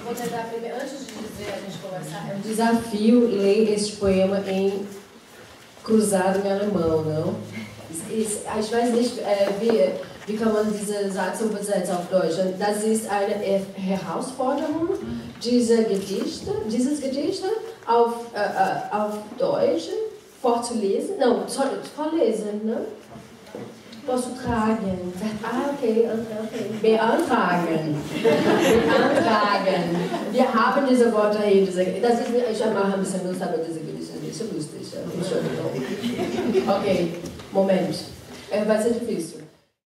vou tentar primeiro, antes de dizer, a gente conversar, é um desafio ler este poema em cruzado em alemão, não? Ich weiß nicht, wie kann man diese Satz übersetzen auf Deutsch? Das ist eine Herausforderung, dieses Gedicht auf Deutsch vorzulesen. Não, vorlesen, ne? Posso tragen. Ah, okay. Beantragen. Beantragen. Wir haben diese Worte hier. Ich mache ein bisschen Lust, aber diese Gedichte sind nicht so lustig. Entschuldigung. Okay, Moment. Vai ser difícil.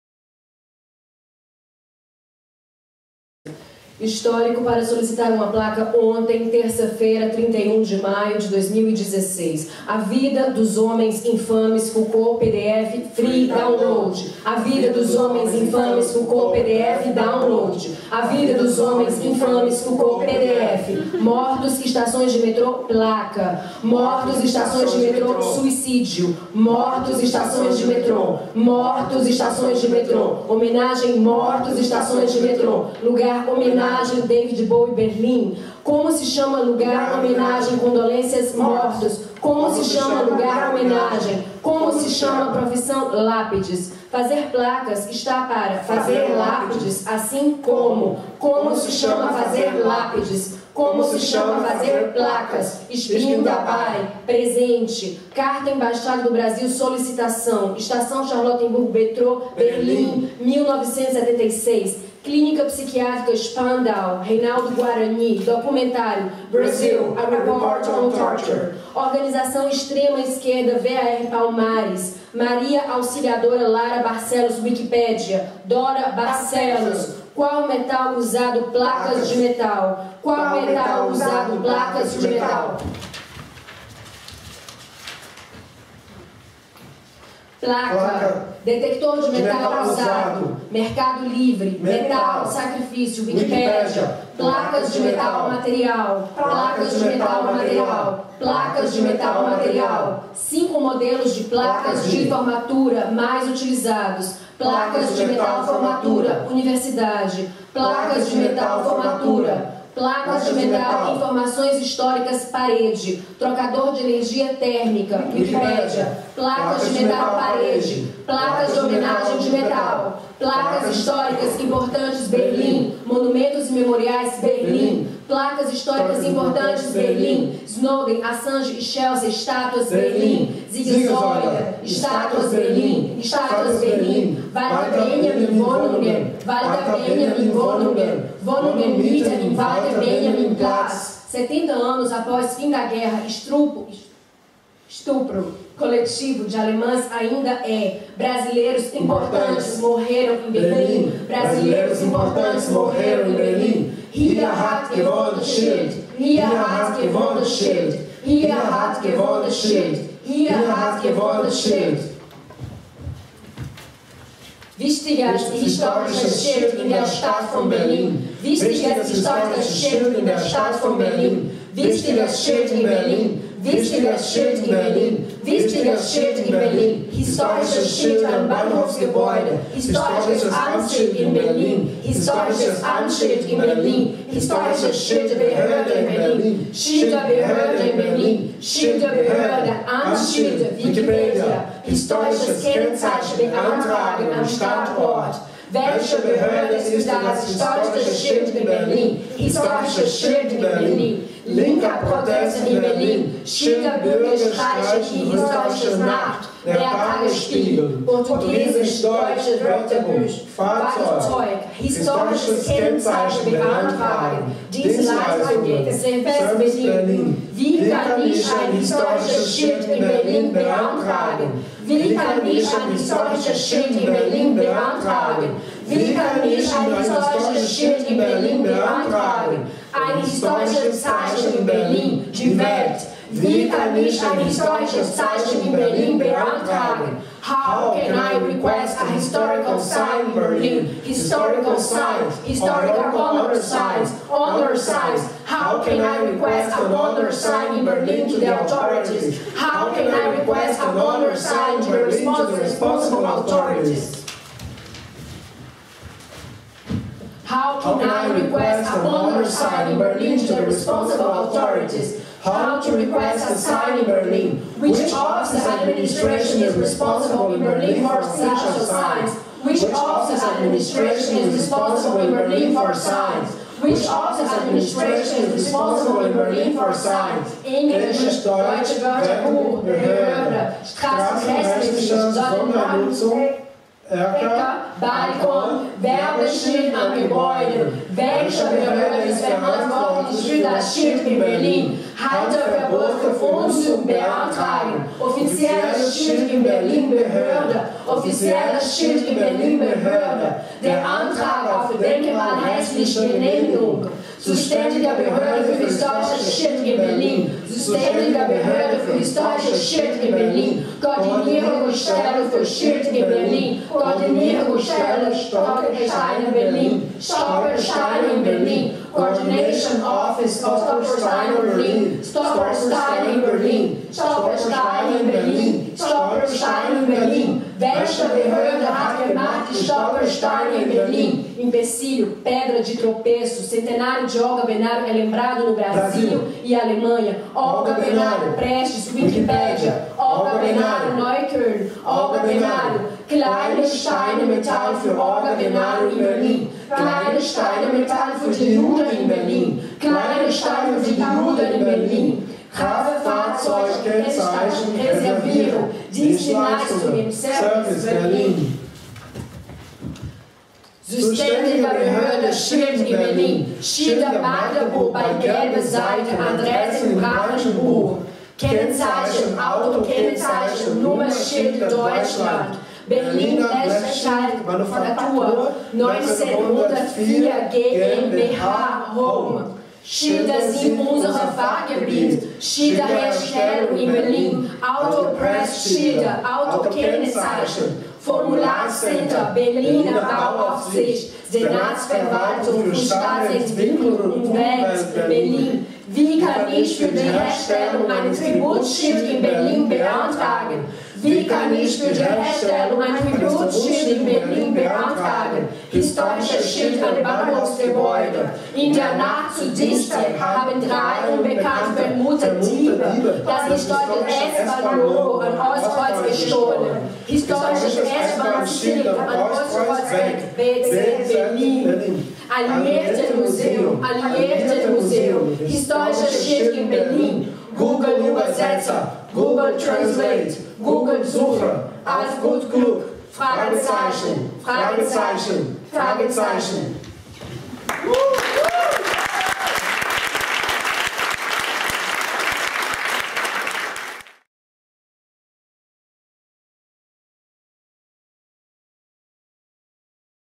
Histórico para solicitar uma placa ontem, terça-feira, 31 de maio de 2016. A vida dos homens infames, Foucault, PDF, free download. A vida dos homens infames, Foucault, PDF, download. A vida dos homens infames, Foucault, PDF. Mortos, estações de metrô, placa. Mortos, estações de metrô, suicídio. Mortos, estações de metrô. Mortos, estações de metrô. Homenagem, mortos, estações de metrô. Lugar, homenagem. David Bowie, Berlim. Como se chama lugar, homenagem, condolências, mortos? Como se chama lugar, homenagem? Como se chama profissão, lápides? Fazer placas está para fazer lápides, assim como. Como se chama fazer lápides? Como se chama fazer placas? Spin dabei, presente. Carta Embaixada do Brasil, solicitação. Estação Charlottenburg, metrô, Berlim, 1976. Clínica Psiquiátrica Spandau, Reinaldo Guarani, documentário Brasil, A Report on Torture. Organização Extrema Esquerda, VAR Palmares. Maria Auxiliadora Lara Barcelos, Wikipédia. Dora Barcelos. Qual metal usado? Placas de metal. Qual metal usado? Placas de metal. Placa, detector de metal usado, Mercado Livre, metal, sacrifício, Wikipédia, placas de metal material, placas de metal material, placas de metal material, 5 modelos de placas de formatura mais utilizados, placas de metal formatura, universidade, placas de metal formatura, placas de metal, informações históricas, parede, trocador de energia térmica, Wikipédia, placas de metal, parede, placas de homenagem de metal, placas históricas importantes, Berlim, monumentos e memoriais, Berlim, placas históricas importantes, Berlim, Snowden, Assange e Chelsea, estátuas, Berlim, Zigzolda, estátuas, Berlim, estátuas, Berlim, Walter Benjamin Wohnungen, Walter Benjamin Wohnungen, Wohnungen Mieter em Walter Benjamin Platz. 70 anos após fim da guerra, estupro coletivo de alemãs ainda é. Brasileiros importantes morreram em Berlim. Brasileiros importantes morreram em Berlim. Hier hat gewonnen Schild. Hier hat gewonnen Schild. Hier hat gewonnen Schild. Hier hat gewonnen Schild. Wichtiges historisches Schild in der Stadt von Berlin. Wichtiges historisches Schild in der Stadt von Berlin. Wichtiges Schild in Berlin. Wichtiges Schild in Berlin. Wichtiges Schild in Berlin. Historisches Schild am Bahnhofsgebäude. Historisches Amtsschild in Berlin. Historisches Amtsschild in Berlin. Historisches Schild der Behörde in Berlin. Schild der Behörde in Berlin. Schild der Behörde, Amtsschilder, Wikipedia. Historisches Kennzeichen beantragen am Standort. Welche Behörde ist das historische Schild in Berlin? Historisches Schild in Berlin. Linker Proteste in Berlin. Schilder Bürgerstreiche in historisches Nacht. Der Tagesspiegel. Portugiesisch-deutsches Wörterbuch. Fahrzeug. Historisches Kennzeichen beantragen. Dienstleistung Service Berlin. Wie kann ich ein historisches Schild in Berlin beantragen? Wie kann ich ein historisches Schild in Berlin beantragen? Wie kann ich ein historisches Schild in Berlin beantragen? Ein historisches Zeichen in Berlin, die Welt. Wie kann ich ein historisches Zeichen in Berlin beantragen? How can I request a historical sign in Berlin? Historical signs, historical honor signs, honor signs. How can I request an honor sign in Berlin to the authorities? How can I request an honor sign to the responsible authorities? How can I request a honor sign in Berlin to the responsible authorities? How to request a sign in Berlin? Which office administration is responsible in Berlin for special signs? Which office administration is responsible in Berlin for signs? Which office administration is responsible in Berlin for signs? Englische, Deutsche, Wörterbuch, Behörde, Straßenrechtliche, Sondernutzung, Äcker, Balkon, Werbeschild am Gebäude. Welche Behörde ist verantwortlich für das Schild in Berlin? Halteverbot für Umzug beantragen. Offizielles Schild in Berlin Behörde. Offizielles Schild in Berlin Behörde. Der Antrag auf denkmalrechtliche Genehmigung. Zuständiger Behörde für historisches Schild in Berlin. Zuständiger Behörde für historisches Schild in Berlin. Koordinierungsstelle für Schild in Berlin. Koordinierungsstelle Stolperstein Berlin. Stolperstein in Berlin. Coordination Office Stolperstein Berlin. Stolperstein in Berlin. Stolperstein in Berlin. Stolperstein in Berlin. Welche Behörde hat gemacht die Stolpersteine em Berlim? Empecilho, pedra de tropeço, centenário de Olga Benário é lembrado no Brasil e Alemanha. Olga Benário, Prestes, Wikipédia. Olga Benário, Neukölln. Olga Benário, kleine Steine Metall für Olga Benário in Berlin. Kleine Steine Metall für die Juden in Berlin. Kleine Steine für die Juden in Berlin. Kraftfahrzeug, Kennzeichen, Reservierung, Dienstleistung im Service Berlin. Zuständige Behörde, Schild in Berlin. Schilder Magdeburg bei gelber Seite, Adresse im Brandenbuch. Kennzeichen, Autokennzeichen, Nummerschild Deutschland. Berlin Eschenschalt Manufaktur 1904 GmbH Home. Schilder sind unser Fachgebiet. Schilderherstellung in Berlin. Autopress-Schilder, Autokennzeichen. Formularcenter, Berliner Bauaufsicht, Senatsverwaltung für Stadtentwicklung und Umwelt, Berlin. Wie kann ich für die Herstellung ein Tributsschild in Berlin beantragen? Wie kann ich für die Herstellung ein Tributsschild in Berlin beantragen? Historisches Schild an Bahnhofsgebäude. In der Nacht zu Dienstag haben 3 unbekannt vermutete Diebe das historische S-Bahn-Logo an Ostkreuz gestohlen. Historisches S-Bahn-Schild an Ostkreuz BZ Berlin. Alliierte Museum, Alliierte Museum. Historisches Schild in Berlin. Google Übersetzer, Google Translate, Google Suche, auf gut Glück, Fragezeichen, Fragezeichen, Fragezeichen.